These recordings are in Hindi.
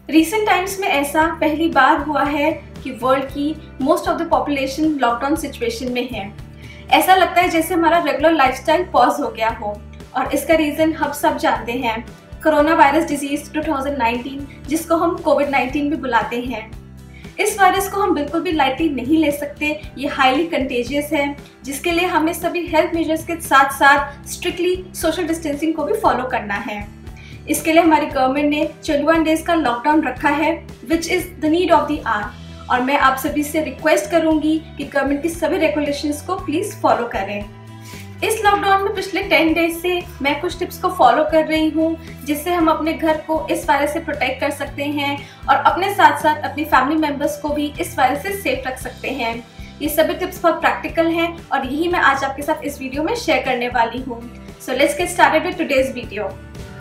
रिसेंट टाइम्स में ऐसा पहली बार हुआ है कि वर्ल्ड की most of the population lockdown situation में है। ऐसा लगता है जैसे हमारा रेगुलर लाइफस्टाइल पॉज हो गया हो, और इसका रीजन हम सब जानते हैं, कोरोना वायरस डिजीज 2019, जिसको हम कोविड-19 भी बुलाते हैं। इस वायरस को हम बिल्कुल भी लाइटली नहीं ले सकते। ये हाईली कंटेजियस है, जिसके लिए हमें सभी हेल्थ मेजर्स के साथ साथ स्ट्रिक्टली सोशल डिस्टेंसिंग को भी फॉलो करना है। इसके लिए हमारी गवर्नमेंट ने 21 डेज का लॉकडाउन रखा है, which is the need of the hour. और मैं आप सभी से रिक्वेस्ट करूंगी कि गवर्नमेंट की सभी रेगुलेशंस को प्लीज फॉलो करें। इस लॉकडाउन में पिछले 10 डेज से मैं कुछ टिप्स को फॉलो कर रही हूँ, जिससे हम अपने घर को इस वायरस से प्रोटेक्ट कर सकते हैं और अपने साथ साथ अपनी फैमिली मेंबर्स को भी इस वायरस से सेफ रख सकते हैं। ये सभी टिप्स बहुत प्रैक्टिकल हैं और यही मैं आज आपके साथ इस वीडियो में शेयर करने वाली हूँ। So let's get started with today's video.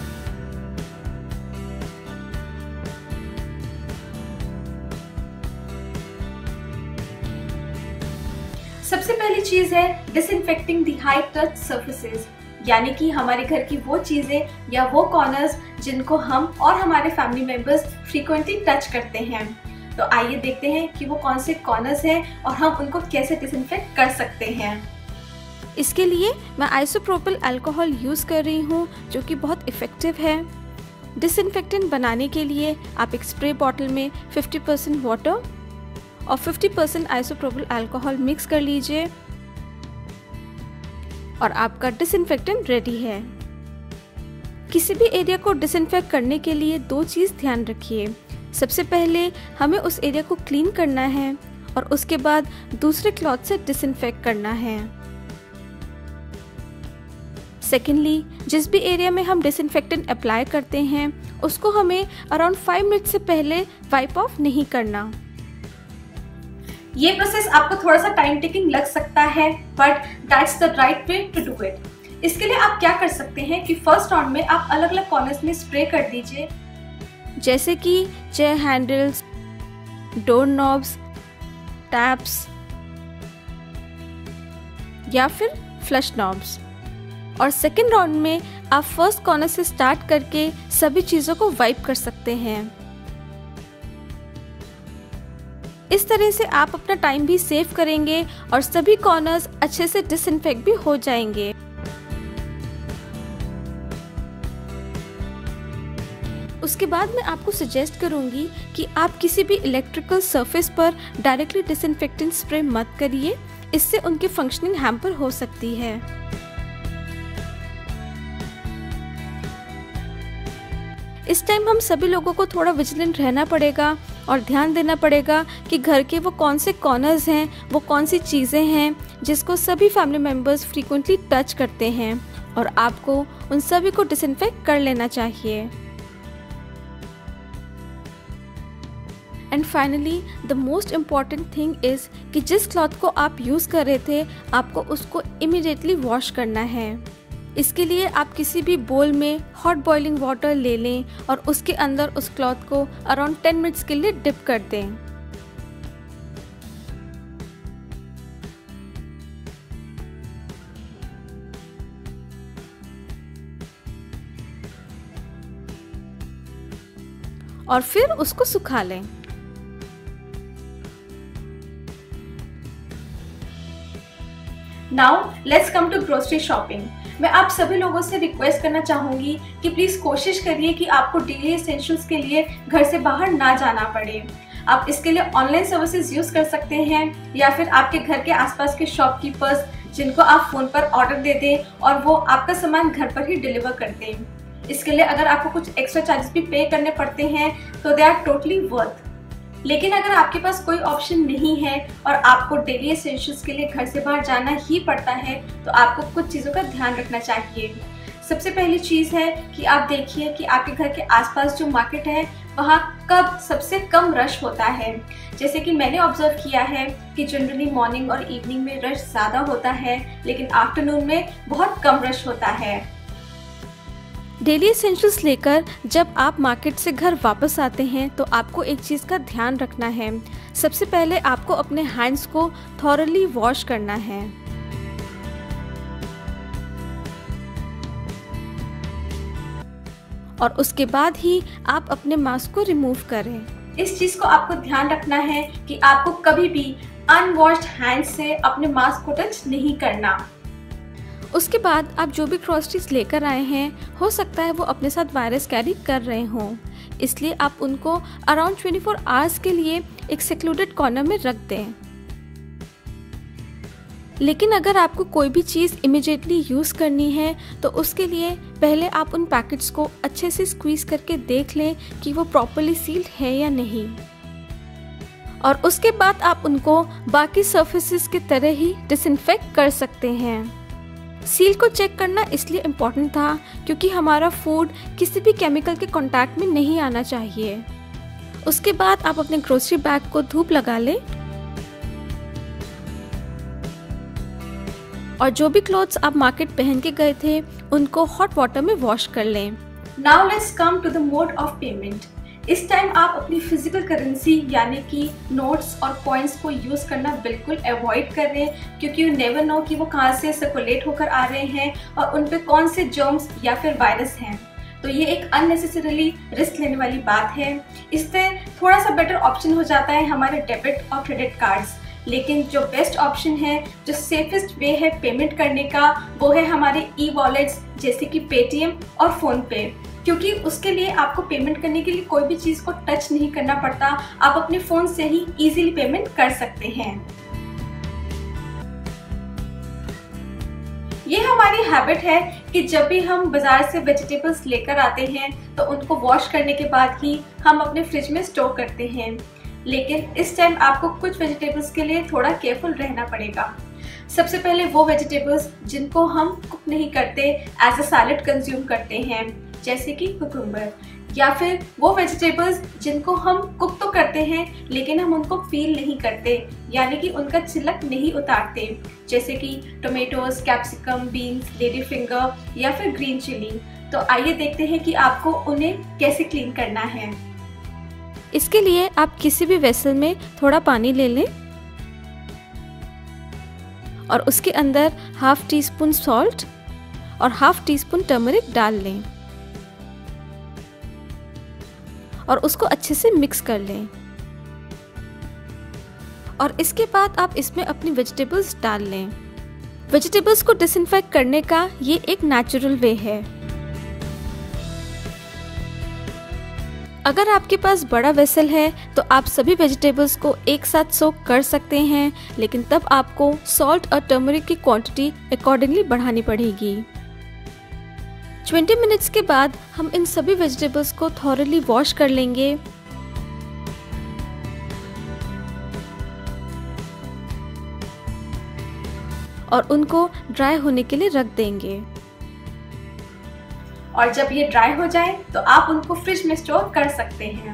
सबसे पहली चीज है disinfecting the high touch surfaces, यानी कि हमारे घर की वो चीजें या वो कॉर्नर्स जिनको हम और हमारे फैमिली मेंबर्स फ्रीक्वेंटली टच करते हैं। तो आइए देखते हैं कि वो कौन से कॉर्नर्स हैं और हम उनको कैसे डिसइंफेक्ट कर सकते हैं। इसके लिए मैं आइसोप्रोपिल अल्कोहल यूज़ कर रही हूँ, जो कि बहुत इफ़ेक्टिव है। डिसइंफेक्टेंट बनाने के लिए आप एक स्प्रे बॉटल में 50% वाटर और 50% आइसोप्रोपिल अल्कोहल मिक्स कर लीजिए और आपका डिसइंफेक्टेंट रेडी है। किसी भी एरिया को डिसइंफेक्ट करने के लिए दो चीज़ ध्यान रखिए। सबसे पहले हमें उस एरिया को क्लीन करना है और उसके बाद दूसरे क्लॉथ से डिसइंफेक्ट करना है। सेकेंडली, जिस भी एरिया में हम डिसइंफेक्टेंट अप्लाई करते हैं उसको हमें अराउंड 5 मिनट से पहले वाइप ऑफ नहीं करना। ये प्रोसेस आपको थोड़ा सा टाइम टेकिंग लग सकता है, but that's the right way to do it. इसके लिए आप क्या कर सकते हैं कि फर्स्ट राउंड में आप अलग अलग कॉर्नर्स में स्प्रे कर दीजिए, जैसे कि chair handles, door knobs, taps या फिर फ्लश नॉब्स। और सेकेंड राउंड में आप फर्स्ट कॉर्नर से स्टार्ट करके सभी चीज़ों को वाइप कर सकते हैं। इस तरह से आप अपना टाइम भी सेव करेंगे और सभी कॉर्नर्स अच्छे से डिसइंफेक्ट भी हो जाएंगे। उसके बाद मैं आपको सजेस्ट करूंगी कि आप किसी भी इलेक्ट्रिकल सरफेस पर डायरेक्टली डिसइंफेक्टेंट स्प्रे मत करिए, इससे उनकी फंक्शनिंग हैम्पर हो सकती है। इस टाइम हम सभी लोगों को थोड़ा विजिलेंट रहना पड़ेगा और ध्यान देना पड़ेगा कि घर के वो कौन से कॉर्नर्स हैं, वो कौन सी चीज़ें हैं जिसको सभी फैमिली मेंबर्स फ्रीक्वेंटली टच करते हैं, और आपको उन सभी को डिसइंफेक्ट कर लेना चाहिए। And finally the most important thing is कि जिस क्लॉथ को आप यूज़ कर रहे थे आपको उसको इमीडिएटली वॉश करना है। इसके लिए आप किसी भी बोल में हॉट बॉइलिंग वाटर ले लें और उसके अंदर उस क्लॉथ को अराउंड 10 मिनट्स के लिए डिप कर दें। और फिर उसको सुखा लें। Now let's come to grocery shopping. मैं आप सभी लोगों से रिक्वेस्ट करना चाहूंगी कि प्लीज कोशिश करिए कि आपको डेली एसेंशियल्स के लिए घर से बाहर ना जाना पड़े। आप इसके लिए ऑनलाइन सर्विसेज यूज कर सकते हैं या फिर आपके घर के आसपास के शॉपकीपर्स जिनको आप फोन पर ऑर्डर दे दें और वो आपका सामान घर पर ही डिलीवर कर दें। इसके लिए अगर आपको कुछ एक्स्ट्रा चार्जेस भी पे करने पड़ते हैं तो दे आर टोटली वर्थ। लेकिन अगर आपके पास कोई ऑप्शन नहीं है और आपको डेली एसेंशियल्स के लिए घर से बाहर जाना ही पड़ता है तो आपको कुछ चीज़ों का ध्यान रखना चाहिए। सबसे पहली चीज़ है कि आप देखिए कि आपके घर के आसपास जो मार्केट है वहाँ कब सबसे कम रश होता है। जैसे कि मैंने ऑब्जर्व किया है कि जनरली मॉर्निंग और इवनिंग में रश ज़्यादा होता है, लेकिन आफ्टरनून में बहुत कम रश होता है। डेली एसेंशियल्स लेकर जब आप मार्केट से घर वापस आते हैं तो आपको एक चीज़ का ध्यान रखना है। सबसे पहले आपको अपने हैंड्स को थॉरली वॉश करना है। और उसके बाद ही आप अपने मास्क को रिमूव करें। इस चीज़ को आपको ध्यान रखना है कि आपको कभी भी अनवॉश्ड हैंड से अपने मास्क को टच नहीं करना। उसके बाद आप जो भी ग्रोसरीज लेकर आए हैं, हो सकता है वो अपने साथ वायरस कैरी कर रहे हों, इसलिए आप उनको अराउंड 24 आवर्स के लिए एक सेक्लूडेड कॉर्नर में रख दें। लेकिन अगर आपको कोई भी चीज़ इमिडिएटली यूज़ करनी है तो उसके लिए पहले आप उन पैकेट्स को अच्छे से स्क्वीज़ करके देख लें कि वो प्रॉपर्ली सील्ड है या नहीं, और उसके बाद आप उनको बाकी सर्फेसिस की तरह ही डिसइंफेक्ट कर सकते हैं। सील को चेक करना इसलिए इम्पॉर्टेंट था क्योंकि हमारा फूड किसी भी केमिकल के कांटेक्ट में नहीं आना चाहिए। उसके बाद आप अपने ग्रोसरी बैग को धूप लगा लें और जो भी क्लोथ्स आप मार्केट पहन के गए थे उनको हॉट वाटर में वॉश कर लें। Now let's come to the mode of payment. इस टाइम आप अपनी फिजिकल करेंसी यानी कि नोट्स और कॉइन्स को यूज़ करना बिल्कुल अवॉइड कर रहे हैं, क्योंकि यू नेवर नो कि वो कहाँ से सर्कुलेट होकर आ रहे हैं और उन पे कौन से जर्म्स या फिर वायरस हैं। तो ये एक अननेसेसरीली रिस्क लेने वाली बात है। इससे थोड़ा सा बेटर ऑप्शन हो जाता है हमारे डेबिट और क्रेडिट कार्ड्स, लेकिन जो बेस्ट ऑप्शन है, जो सेफेस्ट वे है पेमेंट करने का, वो है हमारे ई वॉलेट्स जैसे कि पेटीएम और फ़ोनपे, क्योंकि उसके लिए आपको पेमेंट करने के लिए कोई भी चीज़ को टच नहीं करना पड़ता। आप अपने फ़ोन से ही इजीली पेमेंट कर सकते हैं। ये हमारी हैबिट है कि जब भी हम बाज़ार से वेजिटेबल्स लेकर आते हैं तो उनको वॉश करने के बाद ही हम अपने फ्रिज में स्टोर करते हैं, लेकिन इस टाइम आपको कुछ वेजिटेबल्स के लिए थोड़ा केयरफुल रहना पड़ेगा। सबसे पहले वो वेजिटेबल्स जिनको हम कुक नहीं करते, एज अ सैलेड कंज्यूम करते हैं, जैसे कि कुकुम्बर, या फिर वो वेजिटेबल्स जिनको हम कुक तो करते हैं लेकिन हम उनको फील नहीं करते, यानी कि उनका छिलक नहीं उतारते, जैसे कि tomatoes, capsicum, beans, lady finger या फिर ग्रीन चिली। तो आइए देखते हैं कि आपको उन्हें कैसे क्लीन करना है। इसके लिए आप किसी भी वेसल में थोड़ा पानी ले लें और उसके अंदर हाफ टी स्पून सॉल्ट और हाफ टी स्पून टर्मरिक डाल लें और उसको अच्छे से मिक्स कर लें। और इसके बाद आप इसमें अपनी वेजिटेबल्स डाल लें। वेजिटेबल्स को डिसइंफेक्ट करने का ये एक नेचुरल वे है। अगर आपके पास बड़ा वेसल है तो आप सभी वेजिटेबल्स को एक साथ सोक कर सकते हैं, लेकिन तब आपको सॉल्ट और टर्मरिक की क्वांटिटी अकॉर्डिंगली बढ़ानी पड़ेगी। 20 मिनट्स के बाद हम इन सभी वेजिटेबल्स को थॉरली वॉश कर लेंगे और उनको ड्राई होने के लिए रख देंगे। और जब ये ड्राई हो जाए तो आप उनको फ्रिज में स्टोर कर सकते हैं।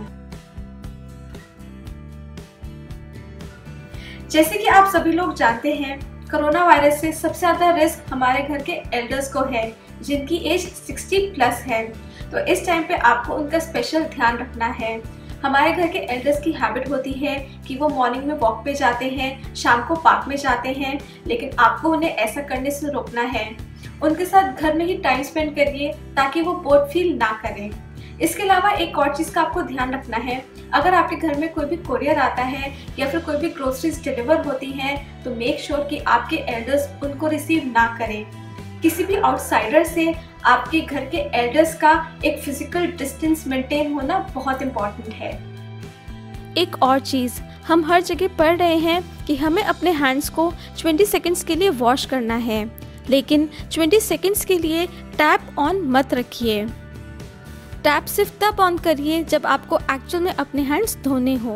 जैसे कि आप सभी लोग जानते हैं, कोरोना वायरस से सबसे ज़्यादा रिस्क हमारे घर के एल्डर्स को है, जिनकी एज 60+ है। तो इस टाइम पे आपको उनका स्पेशल ध्यान रखना है। हमारे घर के एल्डर्स की हैबिट होती है कि वो मॉर्निंग में वॉक पे जाते हैं, शाम को पार्क में जाते हैं, लेकिन आपको उन्हें ऐसा करने से रोकना है। उनके साथ घर में ही टाइम स्पेंड करिए ताकि वो बोर फील ना करें। इसके अलावा एक और चीज़ का आपको ध्यान रखना है, अगर आपके घर में कोई भी कोरियर आता है या फिर कोई भी ग्रोसरीज डिलीवर होती हैं तो मेक श्योर कि आपके एल्डर्स उनको रिसीव ना करें। किसी भी आउटसाइडर से आपके घर के एल्डर्स का एक फिजिकल डिस्टेंस मेंटेन होना बहुत इम्पोर्टेंट है। एक और चीज़, हम हर जगह पढ़ रहे हैं कि हमें अपने हैंड्स को 20 सेकेंड्स के लिए वॉश करना है, लेकिन 20 सेकेंड्स के लिए टैप ऑन मत रखिए। टैप सिर्फ तब ऑन करिए जब आपको एक्चुअल में अपने हैंड्स धोने हो।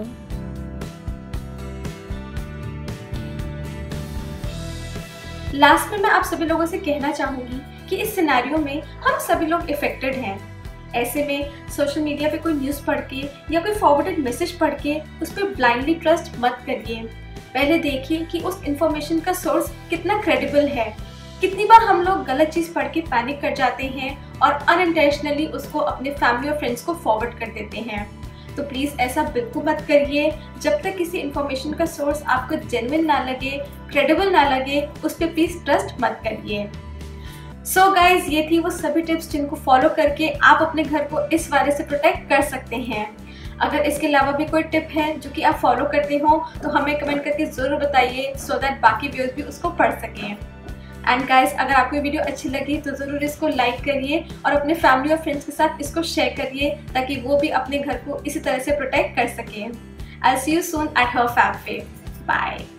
लास्ट में मैं आप सभी लोगों से कहना चाहूंगी कि इस सिनेरियो में हम सभी लोग इफेक्टेड हैं। ऐसे में सोशल मीडिया पे कोई न्यूज़ पढ़ के या कोई फॉरवर्डेड मैसेज पढ़ के उस पर ब्लाइंडली ट्रस्ट मत करिए। पहले देखिए कि उस इंफॉर्मेशन का सोर्स कितना क्रेडिबल है। कितनी बार हम लोग गलत चीज़ पढ़ के पैनिक कर जाते हैं और अनइंटेंशनली उसको अपने फैमिली और फ्रेंड्स को फॉरवर्ड कर देते हैं। तो प्लीज़ ऐसा बिल्कुल मत करिए। जब तक किसी इंफॉर्मेशन का सोर्स आपको जेन्युइन ना लगे, क्रेडिबल ना लगे, उस पर प्लीज़ ट्रस्ट मत करिए। सो गाइज, ये थी वो सभी टिप्स जिनको फॉलो करके आप अपने घर को इस वायरस से प्रोटेक्ट कर सकते हैं। अगर इसके अलावा भी कोई टिप है जो कि आप फॉलो करते हो तो हमें कमेंट करके ज़रूर बताइए, सो दैट बाकी व्यूअर्स भी उसको पढ़ सकें। एंड गाइज, अगर आपको ये वीडियो अच्छी लगी तो ज़रूर इसको लाइक करिए और अपने फैमिली और फ्रेंड्स के साथ इसको शेयर करिए ताकि वो भी अपने घर को इसी तरह से प्रोटेक्ट कर सकें। I see you soon at her fab पे। बाय।